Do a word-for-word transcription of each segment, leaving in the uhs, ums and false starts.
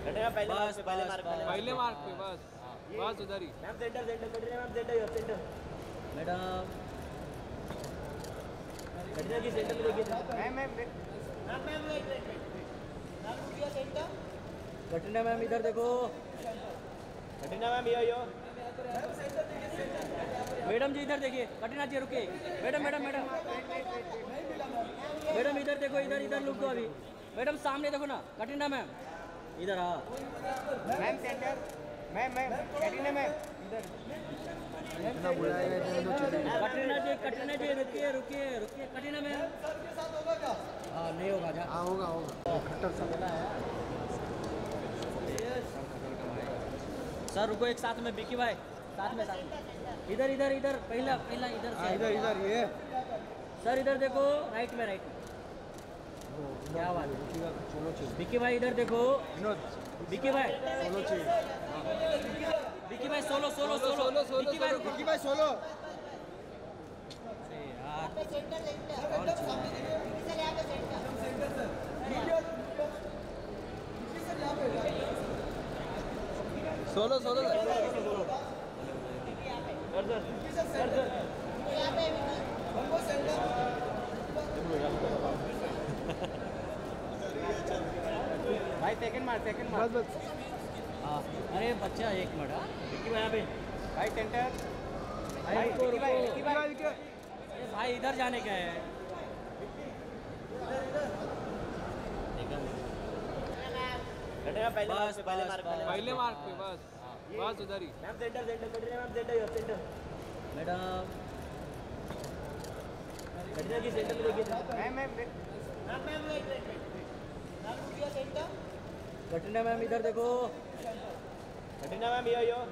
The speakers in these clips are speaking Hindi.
पहले बस पहले मार्क पहले मार्क पे बस बस उधर ही। Ma'am centre centre Katrina ma'am centre centre madam Katrina ji centre में देखिए ma'am ma'am ma'am ma'am wait wait wait centre Katrina ma'am इधर देखो। Katrina ma'am yo yo madam ji इधर देखिए। कटरीना जी रुके। मैडम मैडम मैडम मैडम इधर देखो। इधर इधर लुक दो अभी। मैडम सामने देखो ना। कटरीना मैम इधर हाँ। Ma'am centre ma'am ma'am Katrina ma'am इधर इतना बुलाया गया था तो चले कटरीना जी कटरीना जी रुकिए रुकिए रुकिए। कटरीना मैम हाँ नहीं होगा जा। हाँ होगा होगा खट्टर सा सर रुको एक साथ में। बिकी भाई साथ में साथ में। इधर इधर इधर पहला पहला इधर से। इधर इधर ये सर इधर देखो। राइट में राइट में। क्या बात है। सोलो चाहिए बिकी भाई इधर देखो। विनोद बिकी भाई सोलो चाहिए बिकी भाई solo solo solo solo, solo, Vicky भाई सोलो। रुको। विकी भाई सोलो अरे यार सेंटर सेंटर सर यहाँ पे centre solo solo sir sir sir sir यहाँ पे भाई सेकंड मार सेकंड मार बस बस हाँ अरे बच्चा एक मिनट हाँ। विक्की भाई यहाँ पे भाई सेंटर भाई रुको विकी भाई रुको। विकी भाई विकी अरे भाई इधर जाने का है। कटरीना पहले बस पहले बस मार्क पहले मार्क पे बस बस उधर ही। Ma'am centre centre Katrina ma'am centre centre madam Katrina ji centre में देखिए ma'am ma'am ma'am ma'am wait wait wait centre Katrina ma'am इधर देखो। Katrina ma'am yo yo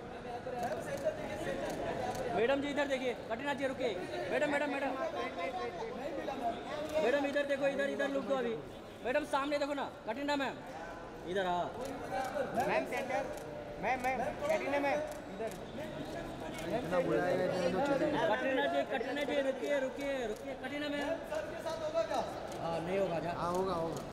madam ji इधर देखिए। कटरीना जी रुके। मैडम मैडम मैडम मैडम इधर देखो। इधर इधर लुक दो अभी। मैडम सामने देखो ना। कटरीना मैम इधर हाँ। Ma'am centre ma'am ma'am Katrina ma'am इधर इतना बुलाया गया था तो चले कटरीना जी कटरीना जी रुकिए रुकिए रुकिए। कटरीना मैम हाँ नहीं होगा जा। हाँ होगा होगा